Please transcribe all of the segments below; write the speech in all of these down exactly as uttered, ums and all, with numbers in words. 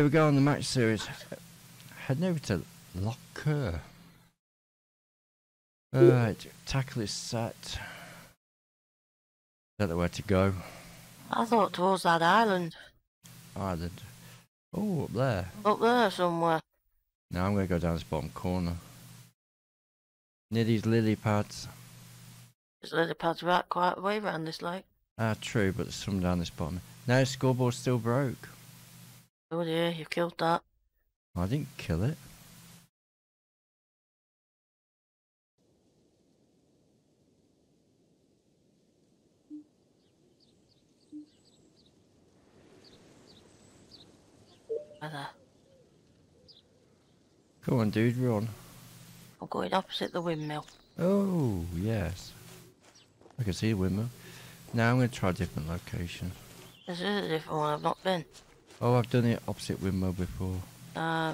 we go on the match series. Heading over to Lough Kerr. Alright, tackle is set. Don't know where to go. I thought towards that island. Island. Oh, up there. Up there somewhere. Now I'm going to go down this bottom corner. Near these lily pads. There's lily pads right quite a way around this lake. Ah, true, but there's some down this bottom. No, the scoreboard's still broke. Oh dear, you killed that. I didn't kill it. There. Come on, dude, run. I'm going opposite the windmill. Oh, yes. I can see the windmill. Now I'm going to try a different location. This is a different one, I've not been. Oh, I've done it opposite windmill before. Uh,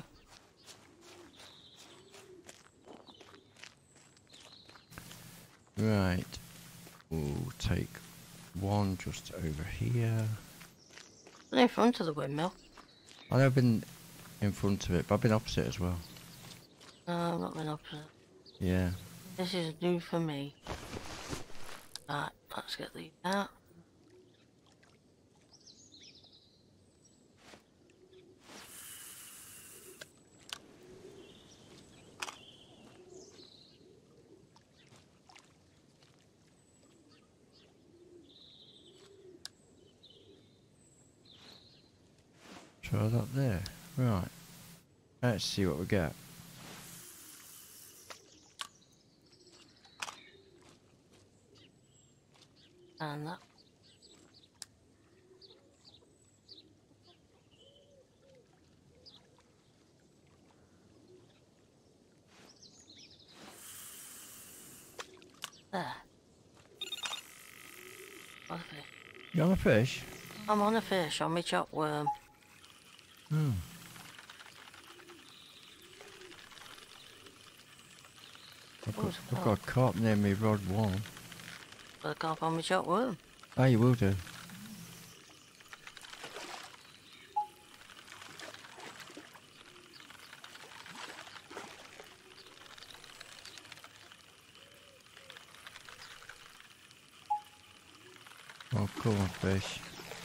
right. We'll take one just over here. in front of the windmill. I've been in front of it, but I've been opposite as well. No, I've not been opposite. Yeah. This is new for me. Right, let's get these out. Try that there. Right. Let's see what we get. And that. There. On a fish. You on a fish? I'm on a fish, on my chopped worm. Hmm. I've got, I've got a carp near me, rod one. Got a carp on my chopped worm. Oh, you will do. Oh, come on, fish.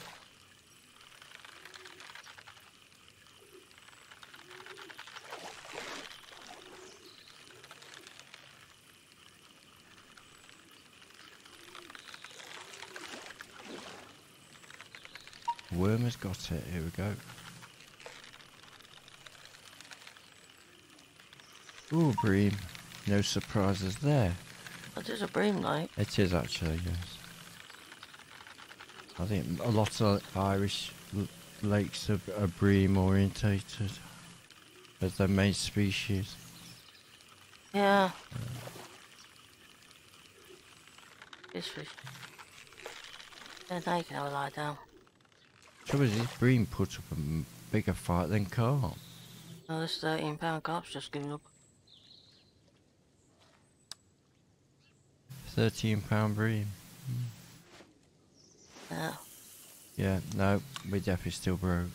Worm has got it. Here we go. Ooh, bream. No surprises there. That is a bream light. It is actually, yes. I think a lot of Irish l lakes are, are bream orientated as their main species. Yeah. Uh. This fish. Yeah, now you can have a lie down. Trouble is, this bream put up a m bigger fight than carp. Oh, this thirteen pound carp's just giving up. thirteen pound bream. Mm. Yeah. Yeah, no, we definitely still broke.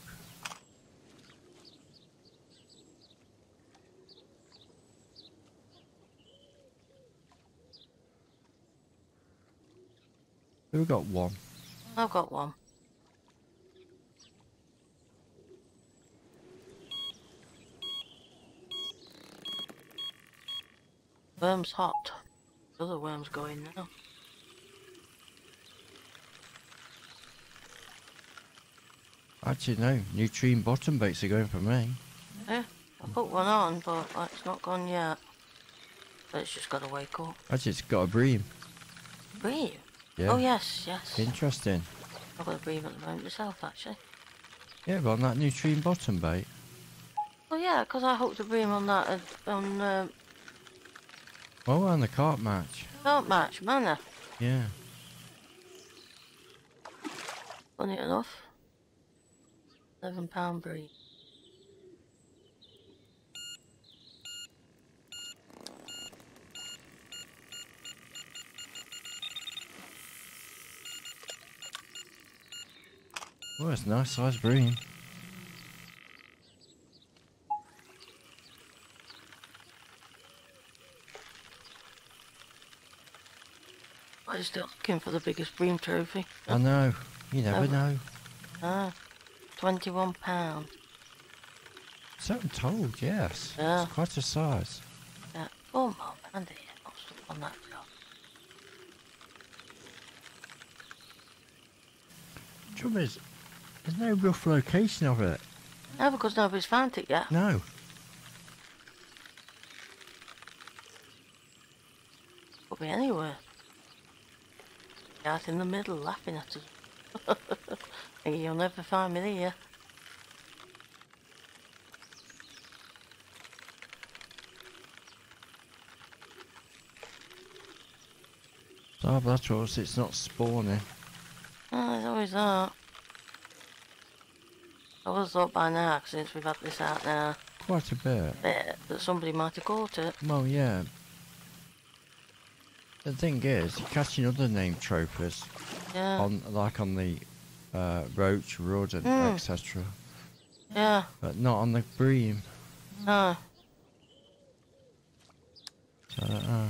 We've got one. I've got one. Worm's hot. The other worm's going now. Actually, no. Nutrient bottom baits are going for me. Yeah, I put one on, but it's not gone yet. But it's just got to wake up. Actually, it's got a bream. Bream? Yeah. Oh, yes, yes. Interesting. I've got a bream at the moment myself, actually. Yeah, but on that nutrient bottom bait. Oh, yeah, because I hooked a bream on that uh, on... Uh, oh, on the carp match. Carp match, manor. Yeah. Funny enough. Eleven pound bream. Oh, it's a nice sized bream. Everybody's still looking for the biggest bream trophy. I know. You never Oh. know. Ah, twenty-one pounds. So I'm told, yes. Yeah. It's quite a size. Yeah. Oh, Mum, Andy, not stuck on that job. Trouble is, there's no rough location of it. No, because nobody's found it yet. No. Could be anywhere. Out in the middle, laughing at us. You'll never find me here. Oh, but that's what it's not spawning. Oh, there's always that. I would have thought by now, since we've had this out now, Quite a bit. that that somebody might have caught it. Well, yeah. The thing is, you're catching other named trophies Yeah. on, like on the uh, roach, rudd, and Mm. et cetera, Yeah. but not on the bream. No. So I don't know.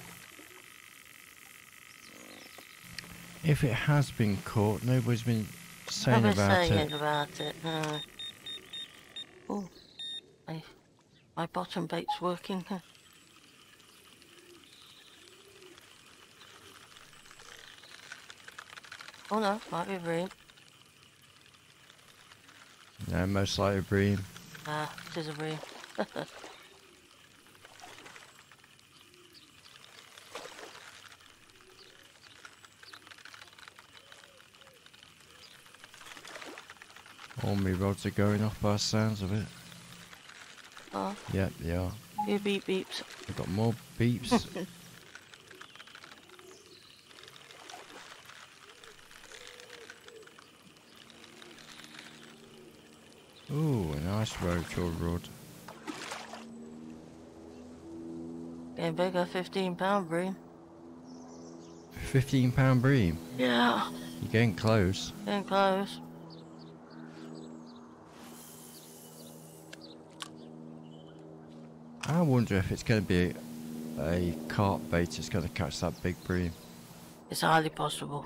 If it has been caught, nobody's been saying Nobody's about saying it. about it. No. Oh, my, my bottom bait's working. Oh no, might be a bream. No, most likely bream. Ah, it is a bream. All my rods are going off by the sounds of it. Oh, Yep, they are. few beep beeps. I've got more beeps. Ooh, a nice roach or rudd. Getting bigger, fifteen pound bream. fifteen pound bream. Yeah, You're getting close. getting close. I wonder if it's going to be a, a carp bait that's going to catch that big bream. It's highly possible.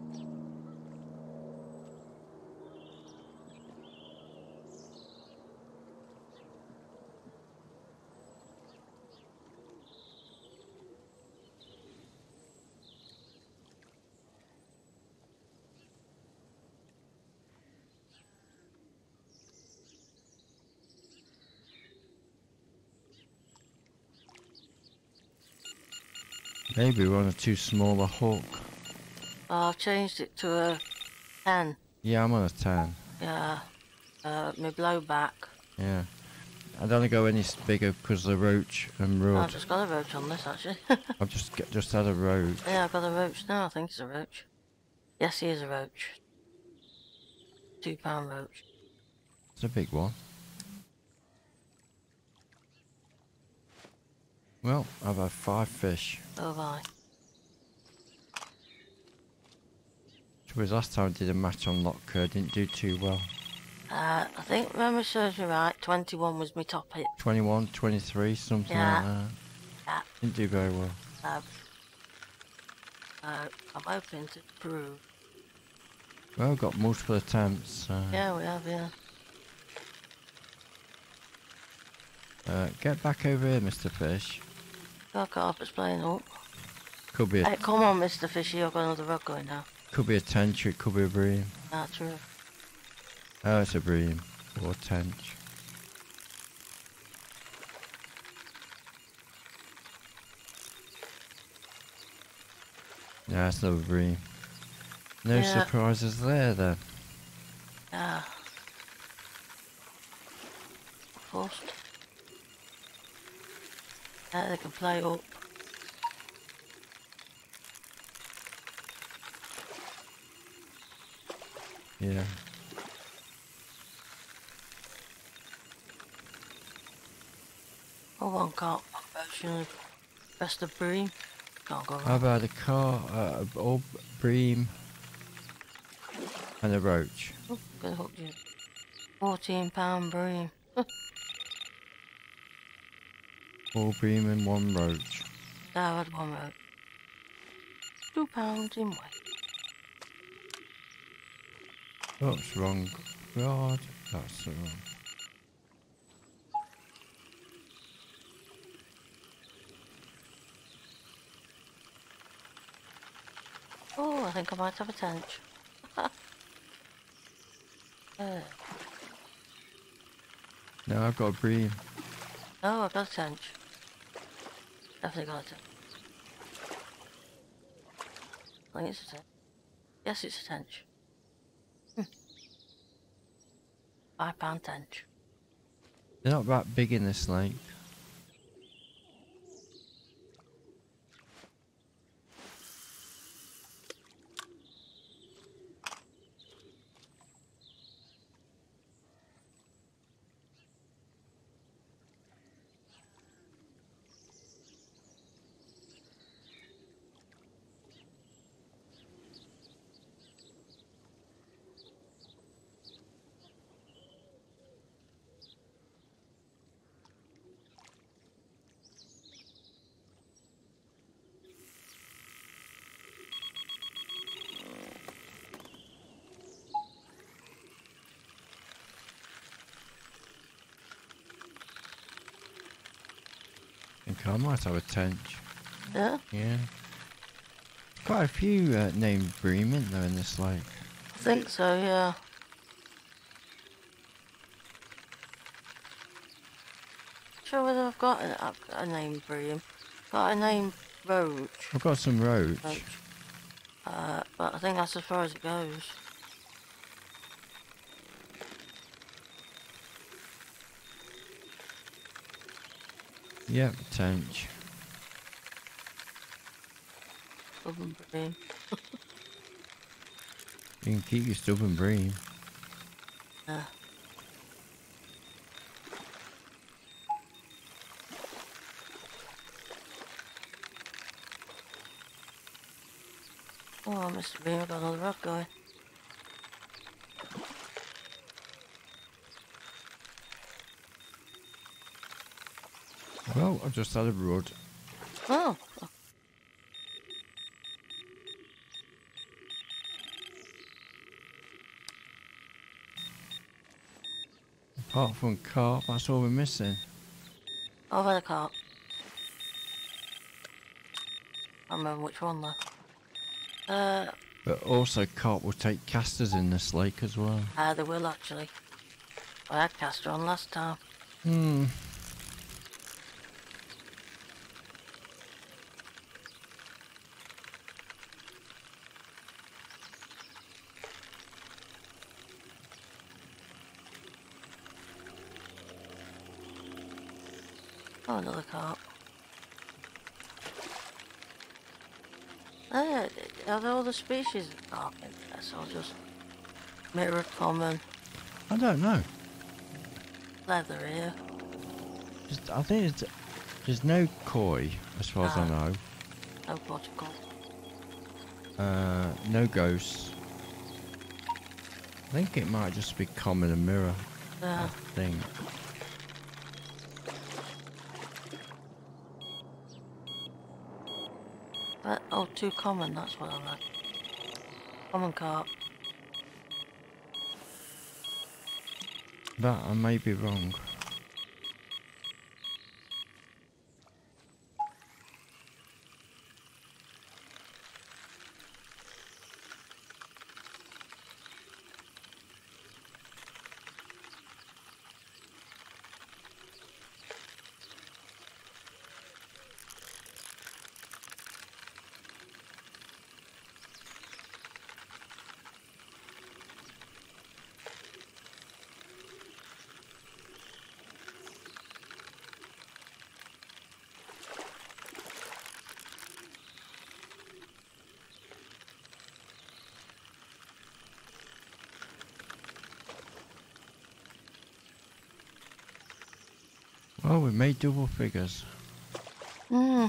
Maybe one or two smaller hook. Oh, I've changed it to a ten. Yeah, I'm on a ten. Yeah, uh, my blowback. Yeah. I'd only go any s- bigger because the roach and I've rudd. just got a roach on this actually. I've just get, just had a roach. Yeah, I've got a roach now. I think it's a roach. Yes, he is a roach. Two pound roach. It's a big one. Well, I've had five fish. Oh, have I? Which was last time I did a match on Lough Kerr, didn't do too well. Uh, I think, memory serves me right, twenty-one was my top hit. twenty-one, twenty-three, something Yeah. like that. Yeah. Didn't do very well. Um, uh, I'm hoping to improve. Well, we've got multiple attempts. So, Yeah, we have, yeah. uh, get back over here, Mister Fish. Got carpet's playing up. Could be a, Hey, come on, Mister Fishy, I've got another rod going now. could be a tench, it could be a bream. That's true. Oh, it's a bream or tench. Yeah, it's another bream. No Yeah. surprises there then. Yeah. First. Yeah, they can play up. Yeah. Oh, one carp version of best of bream. Can't go How wrong. about a car, uh, a old bream, and a roach? Oh, good hook you. fourteen pound bream. All bream and one roach. Yeah, I had one roach. Two pounds in weight. Oops, wrong. God, that's the wrong. Oh, I think I might have a tench. uh, No, I've got a bream. oh, I've got a tench. Definitely got a tench. I think it's a tench. Yes, it's a tench. Hmm. Five pound tench. They're not that big in this lake. I think I might have a tench. Yeah? Yeah. Quite a few uh, named bream in there in this lake. I think so, yeah. Sure whether I've got a, a name bream. Got a name roach. I've got some roach. roach. Uh, but I think that's as far as it goes. Yep, tench. Stubborn bream. You can keep your stubborn bream. Yeah. Oh, Mister Bream, I've got another rod going. Well, I've just had a rod. Oh. Apart from carp, that's all we're missing. I've had a carp. I don't remember which one though. Uh, But also carp will take casters in this lake as well. uh, they will actually. I had caster on last time. Hmm. Oh, another carp. Uh, are there other species of carp in there? So I'll just mirror common, I don't know. leather here. Just, I think it's, there's no koi, as far as I Ah. know. No protocol. Uh, no ghosts. I think it might just be common and mirror. Yeah. I think. Uh, oh, too common, that's what I like. Common carp. That I may be wrong. Well, we made double figures. Hmm.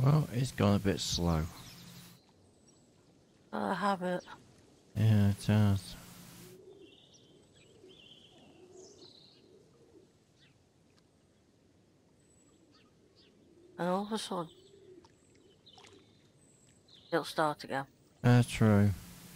Well, it's gone a bit slow. Got a habit. Yeah, it does. And all of a sudden, it'll start again. That's true.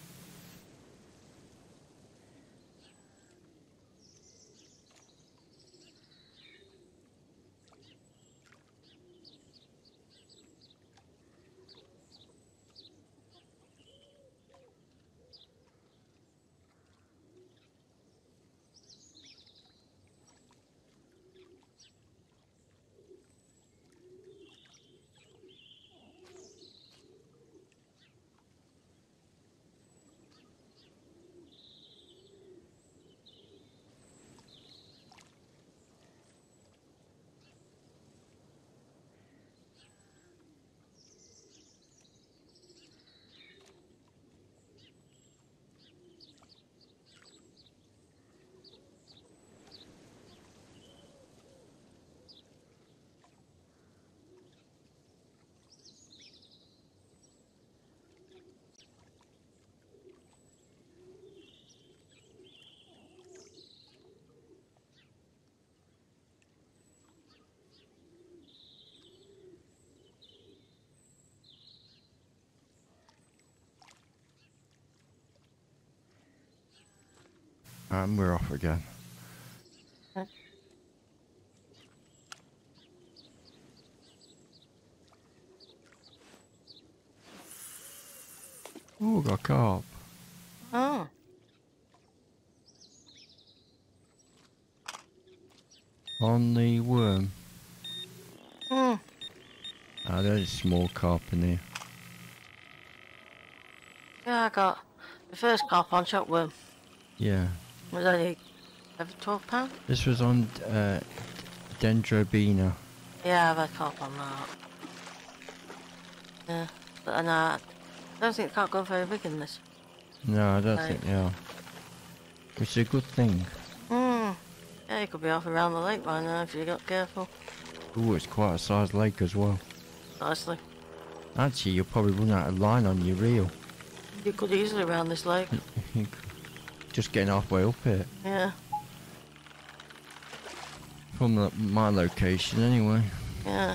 And we're off again. Okay. Oh, got carp. Oh. On the worm. Hmm. Ah, there's a small carp in here. Yeah, I got the first carp on shopworm. Yeah. Was only over twelve pounds. This was on uh, Dendrobina. Yeah, I've had carp on that. Yeah, but and uh, I don't think the carp got very big in this. No, I don't Right. think they are. Which is a good thing. Hmm. Yeah, you could be off around the lake by now if you got careful. Oh, it's quite a sized lake as well. Nicely. Actually, you'll probably run out of line on your reel. You could easily round this lake. Just getting halfway up it. Yeah. From the, my location, anyway. Yeah.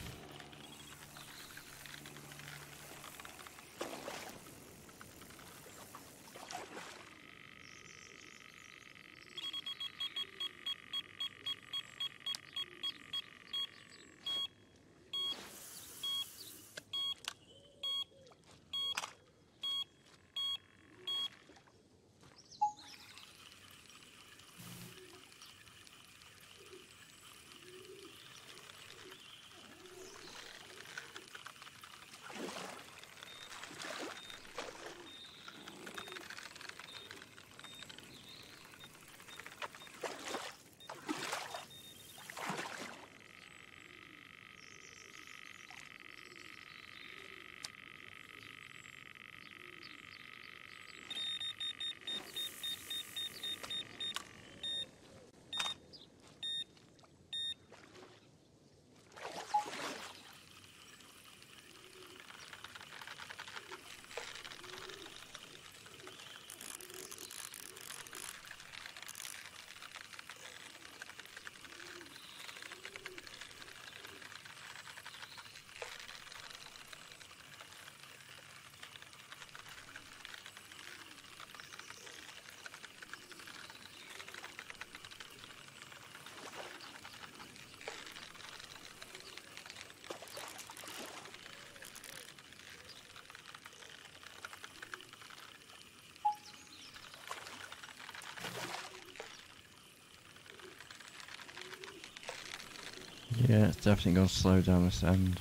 Yeah, it's definitely going to slow down this end.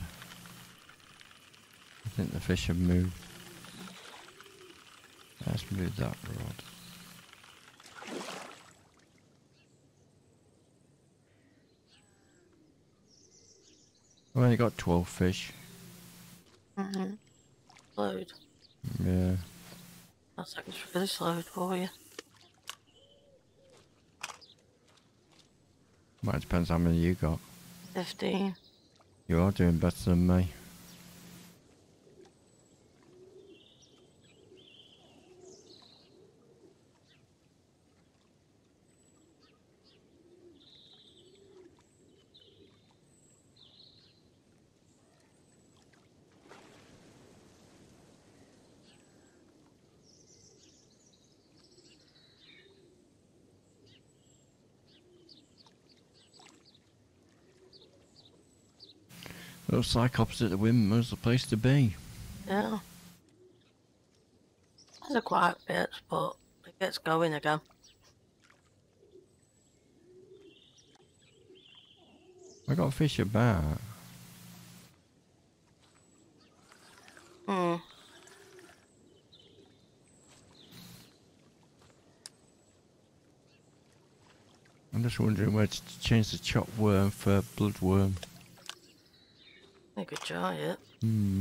I think the fish have moved. Let's move that rod. I've only got twelve fish. Mm-hmm. Load. Yeah. That's like it's really slowed for you. Well, it depends how many you got. Fifteen. You are doing better than me. Looks like opposite the windmill's the place to be. Yeah. There's a quiet bit, but it gets going again. I got fish about. Hmm. I'm just wondering where to change the chopped worm for bloodworm. You could try it. Hmm.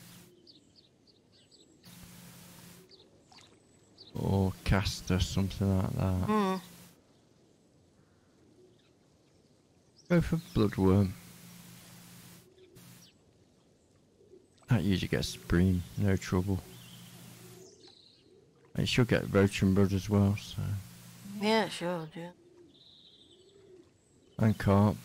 Or caster, something like that. Hmm. Go for bloodworm. That usually gets bream, no trouble. It should get roach and blood as well, so. Yeah, sure, yeah. And carp.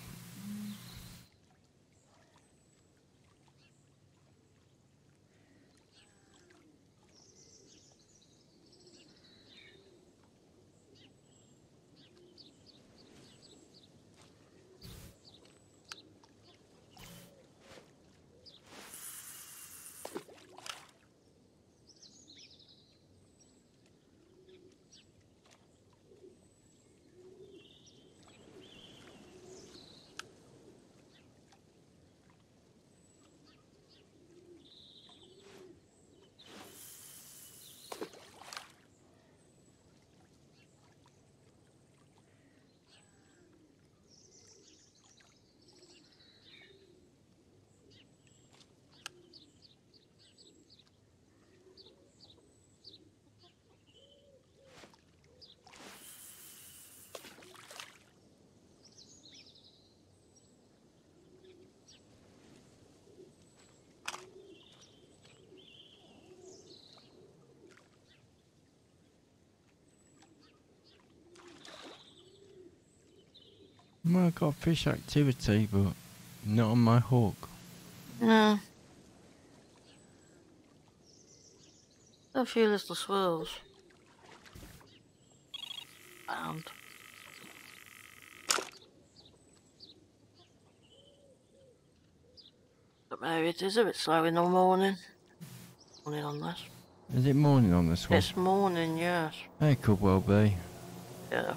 Well, I've got fish activity, but not on my hook. No. A few little swirls. Found. But maybe it is a bit slow in the morning. Morning on this. Is it morning on this one? It's morning, yes. It could well be. Yeah.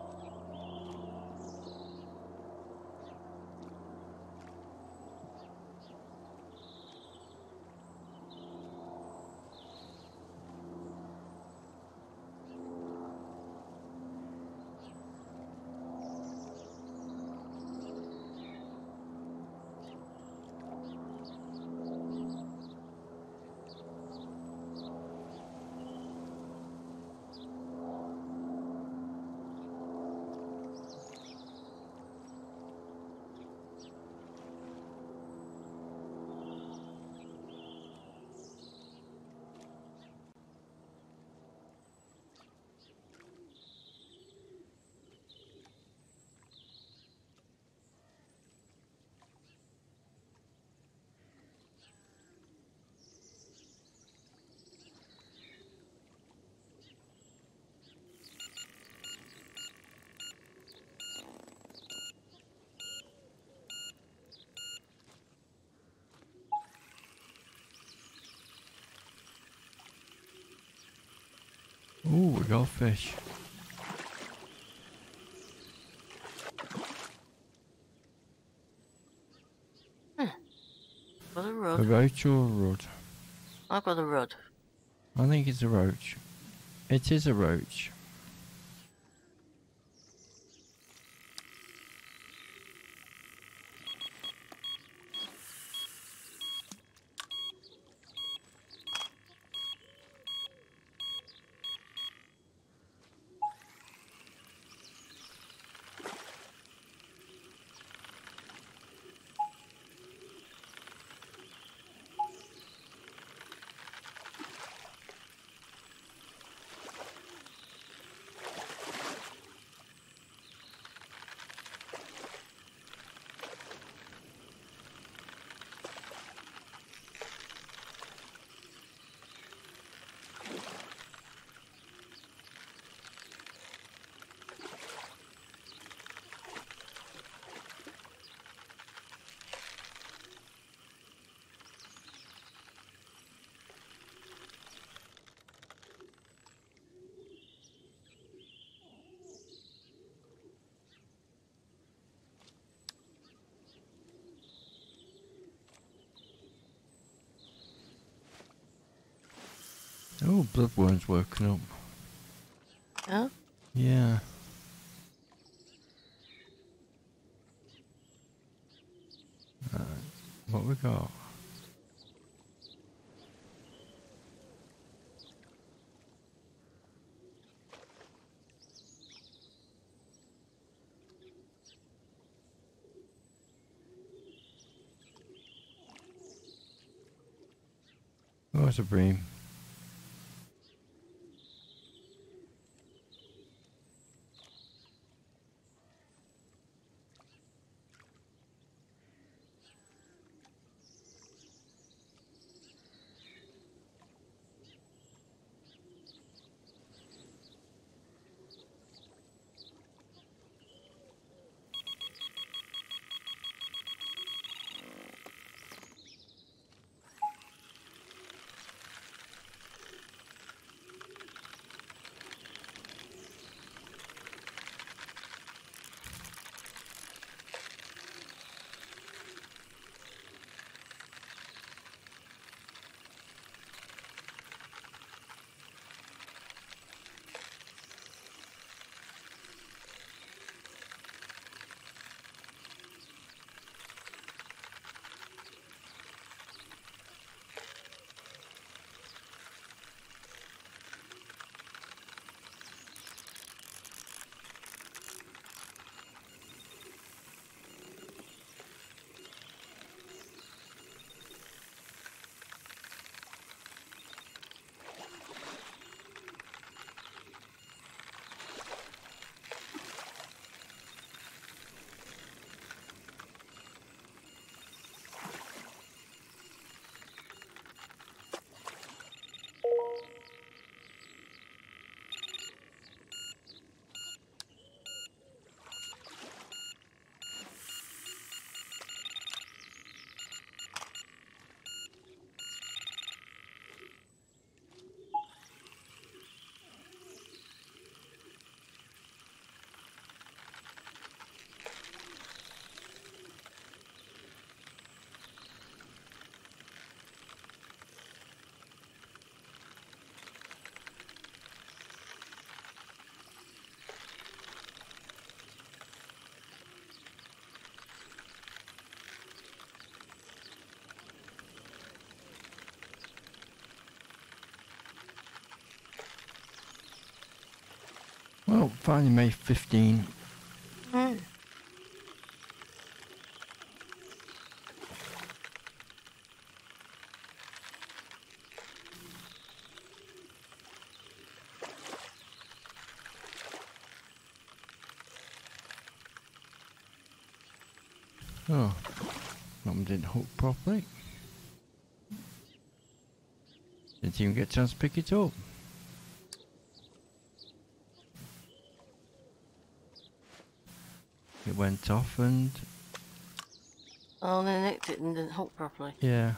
Ooh, we got fish. Hmm. Got a A rod. roach or a rod? I've got a rod. I think it's a roach. It is a roach. Oh, bloodworm's woken up. Yeah? Yeah. Right. What we got? Oh, it's a bream. Well, finally made fifteen. Hmm. Oh, Mum didn't hook properly. Didn't even get a chance to pick it up. It went off and... Oh, they nicked it and didn't hook properly. yeah.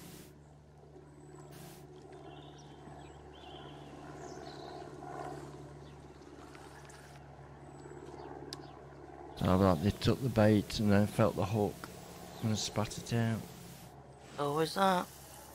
So like they took the bait and then felt the hook and spat it out. Oh, is that?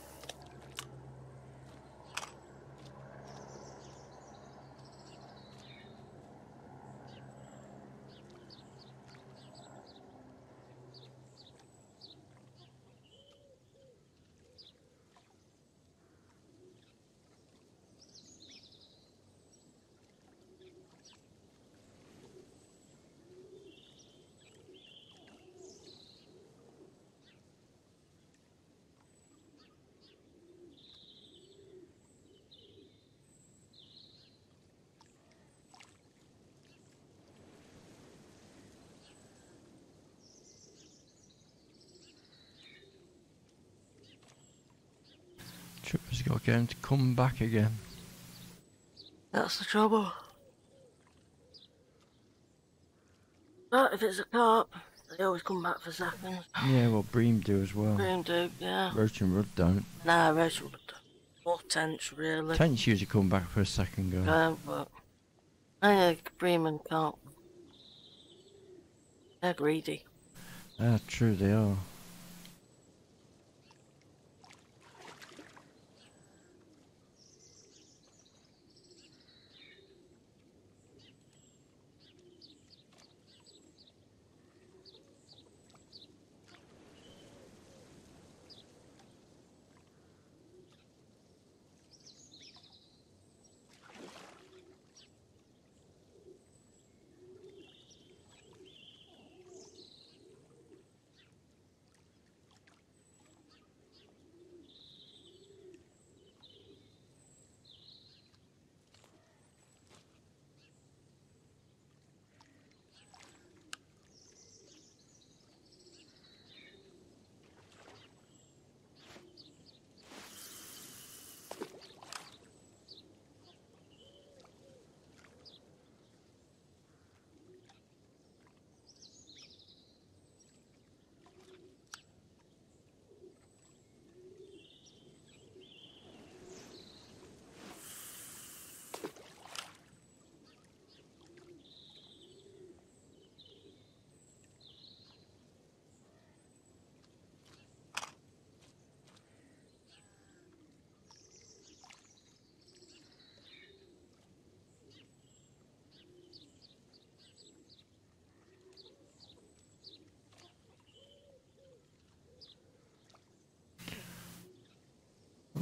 Tripper's got to get him to come back again. That's the trouble. But if it's a carp, they always come back for seconds. Yeah, well, bream do as well. Green do, yeah. Roach and Rudd don't. Nah, roach would. Or tench, really. Tench usually come back for a second go. Yeah, but I think bream and carp. They're greedy. Ah, true they are.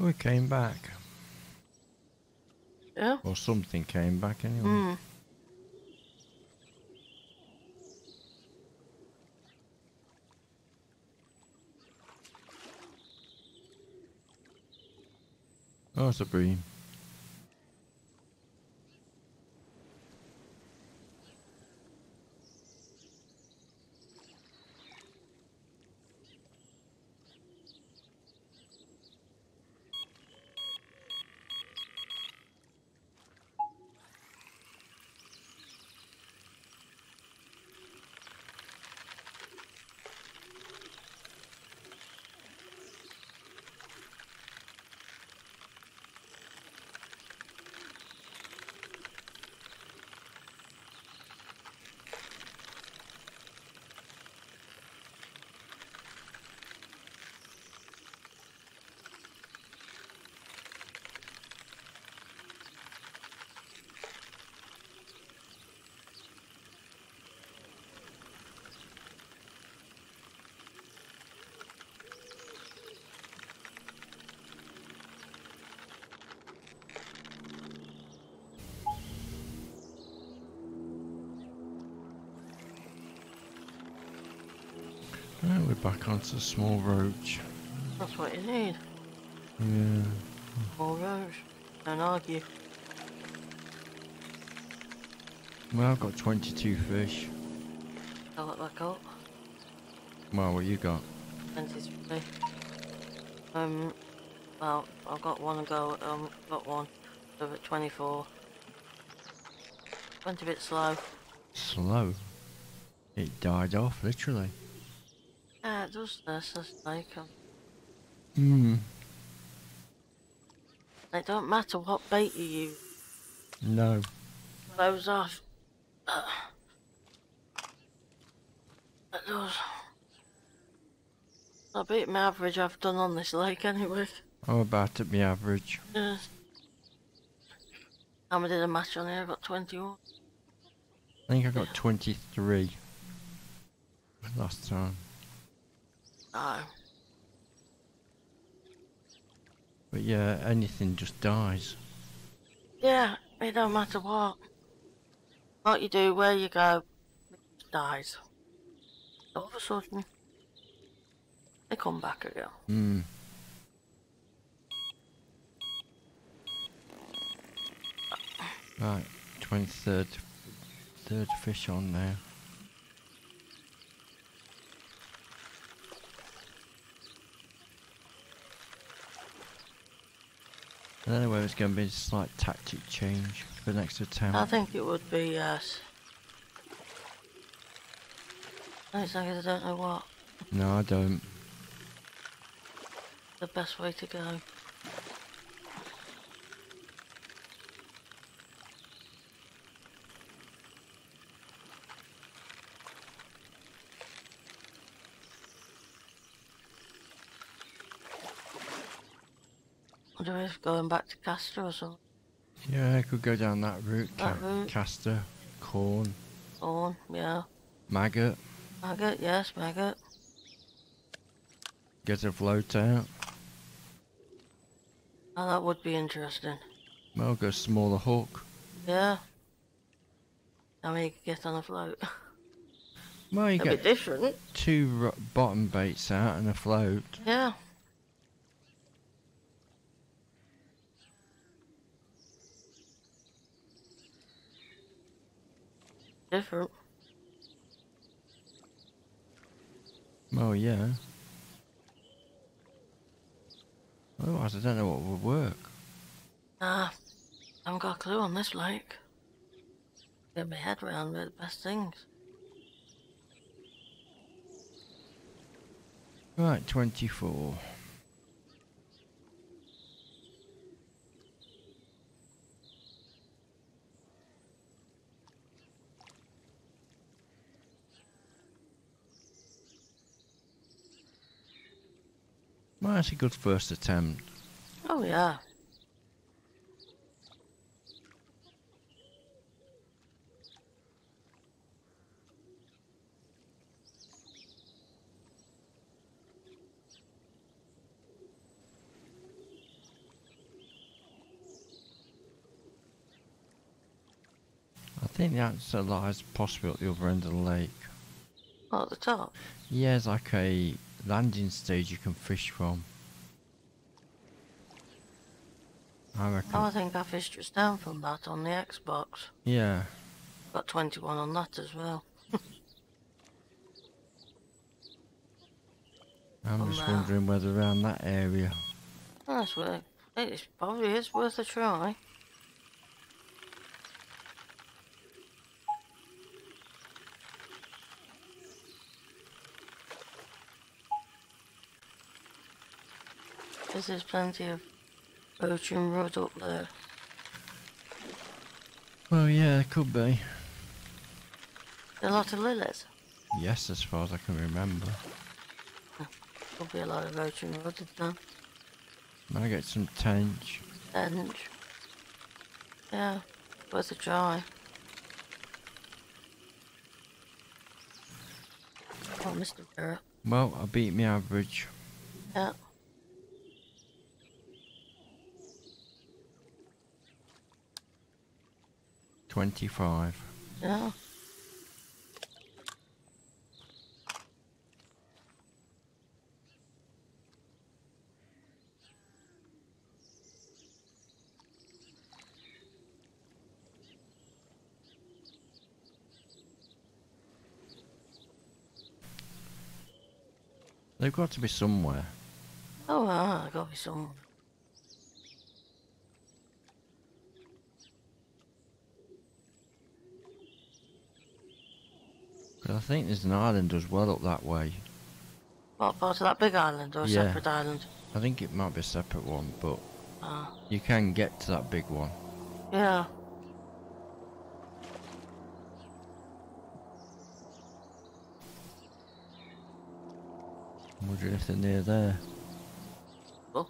We came back. Yeah? Or something came back anyway. Hmm. Oh, it's a bream. Right, we're back onto the small roach. That's what you need. Yeah. More roach. Don't argue. Well, I've got twenty-two fish. Fill it back up. Well, what you got? twenty-three. Um, well, I've got one ago. Um, got one. So at twenty-four. Went a bit slow. Slow. It died off, literally. Yeah, it does this, this snake. Um, Hmm. it don't matter what bait you use. No. Blows off. It does. I beat my average I've done on this lake anyway. I'm about at my average. Yeah. I did a match on here, I got twenty-one. I think I got twenty-three last time. No. But yeah, anything just dies. Yeah, it don't matter what. What you do, where you go, it just dies. All of a sudden, they come back again. Hmm. Right, twenty-third third fish on there. I don't know whether it's going to be a slight tactic change for the next attempt. I think it would be, yes. I think I don't know what. No, I don't. The best way to go. Do we going back to Castor or something? Yeah, I could go down that route. That Ca route? Castor, corn, Thorn, yeah. maggot, Maggot, yes, maggot. get a float out. Oh, that would be interesting. Well, go smaller hook. Yeah. I mean, you could get on a float. Well, you It'd get be different. two ro bottom baits out and a float. Yeah. Different. Oh yeah. Otherwise, I don't know what would work. Ah, I haven't got a clue on this lake. Get my head round with the best things. Right, twenty-four. Well, that's a good first attempt. Oh, yeah. think the answer lies possibly at the other end of the lake. Oh, at the top? Yeah, there's like a landing stage you can fish from. I reckon. Oh, I think I fished just down from that on the Xbox. Yeah. Got twenty-one on that as well. I'm From just there. wondering whether around that area. Oh, that's worth. It probably is worth a try. Because there's plenty of ocean road up there. Well, yeah, it could be. A lot of lilies. Yes, as far as I can remember. Could be a lot of ocean road now. Might get some tench. And yeah, worth a try. Oh, Mister Barrett. Well, I beat my average. Yeah. twenty-five. Yeah. They've got to be somewhere. Oh, wow, there gotta be some. But I think there's an island as well up that way. What part of that big island or a Yeah. separate island? I think it might be a separate one, but Ah. you can get to that big one. Yeah. I'm wondering if they're near there. Well.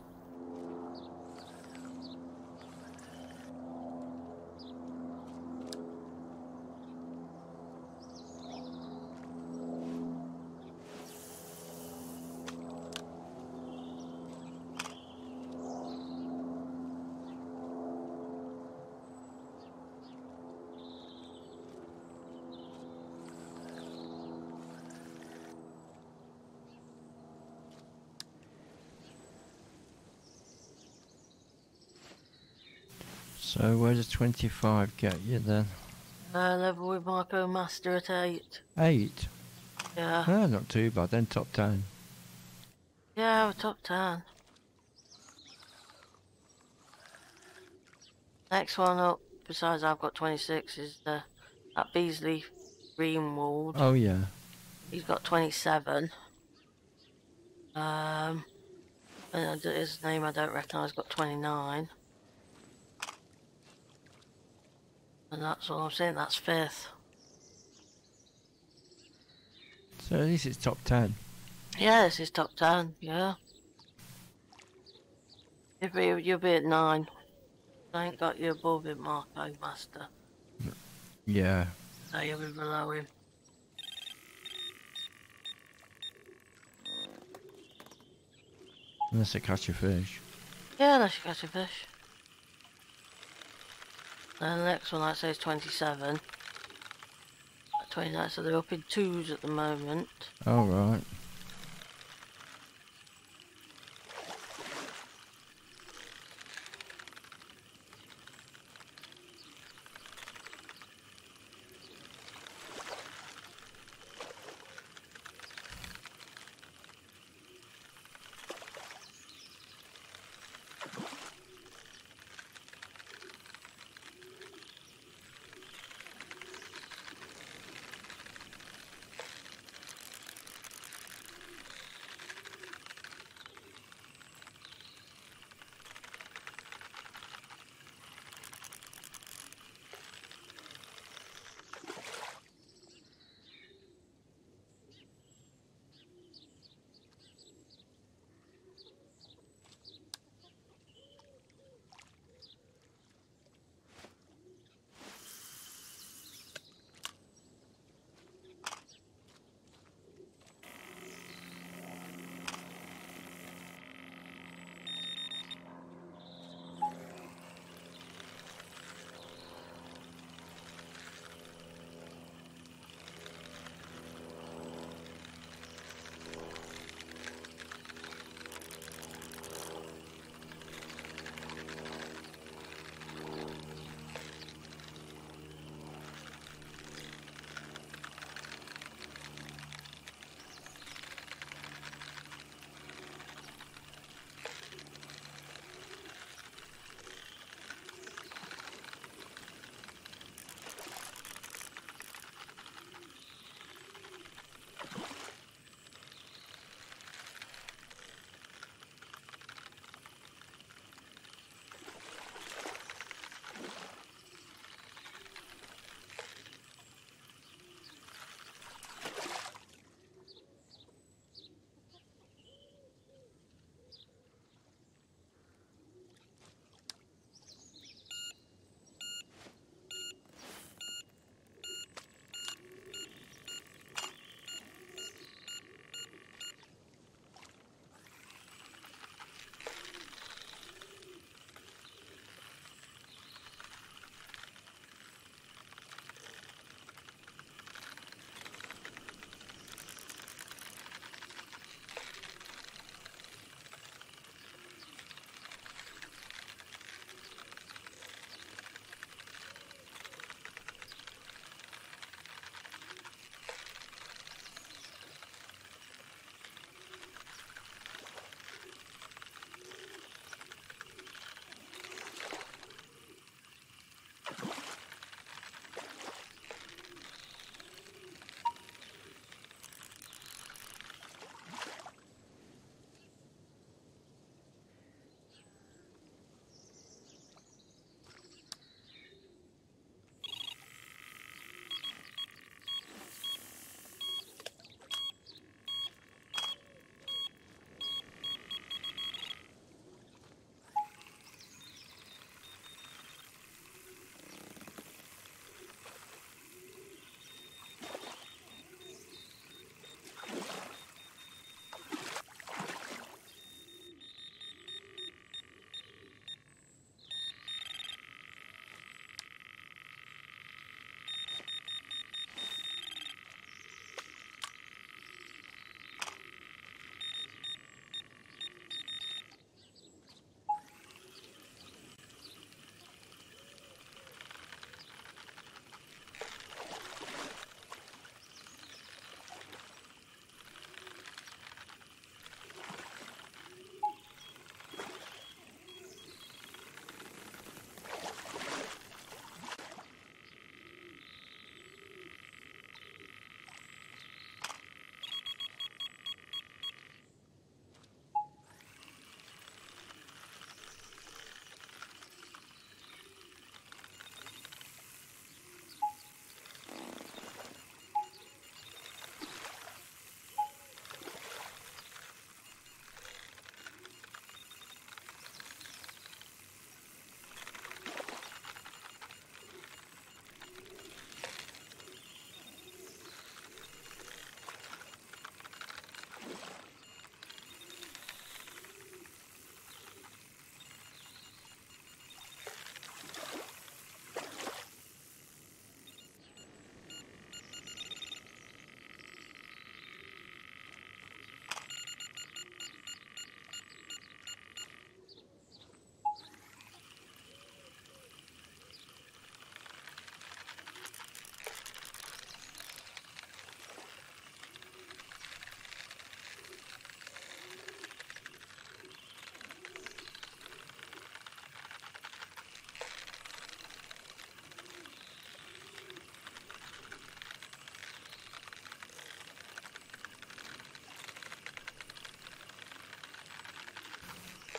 So where does twenty-five get you then? Uh, level with Marco Master at eight. Eight? Yeah. Ah, not too bad then, top ten. Yeah, we're top ten. Next one up, besides I've got twenty-six, is the at Beasley Greenwald. Oh yeah. He's got twenty-seven. Um, and his name I don't recognise, got twenty-nine. And that's all I'm saying, that's fifth. So at least it's top ten. Yeah, this is top ten, yeah. You'll be, you'll be at nine. I ain't got you above it, Marco Master. Yeah. So you'll be below him. Unless they catch a fish. Yeah, unless you catch a fish. And the next one, I'd say, is twenty-seven. twenty-nine, so they're up in twos at the moment. All right.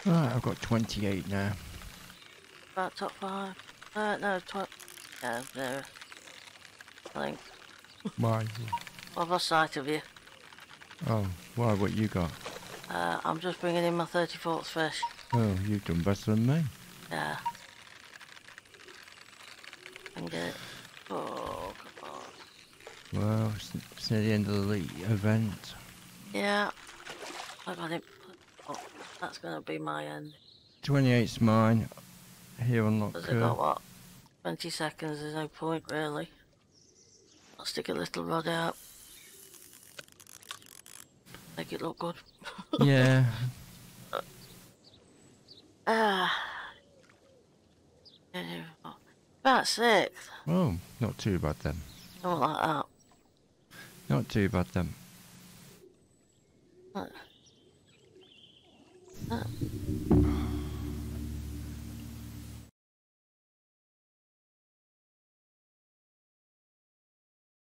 Right, I've got twenty-eight now. About top five. Uh, no, tw- yeah, there. I think. Why? I've lost sight of you. Oh, why? What you got? Uh, I'm just bringing in my thirty-fourth fish. Oh, you've done better than me. Yeah. And get it. Oh, come on. Well, it's, it's near the end of the league event. Yeah. I got it. Oh, that's going to be my end. twenty-eight's mine. Here on Lough Because I Kerr. got what? twenty seconds, there's no point really. I'll stick a little rod out. Make it look good. Yeah. Ah. About six. Oh, not too bad then. Something like that. Not too bad then. Uh, uh.